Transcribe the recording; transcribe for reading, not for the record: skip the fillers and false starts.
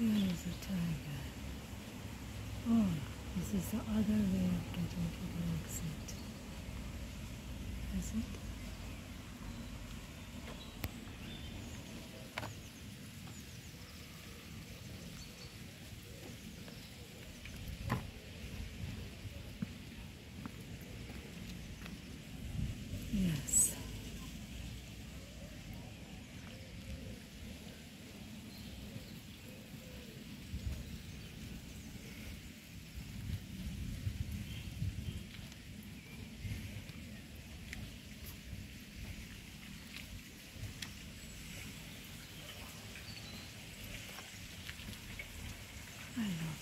Here is a tiger. Oh, this is the other way of getting to the exit. Is it? Yes. I know.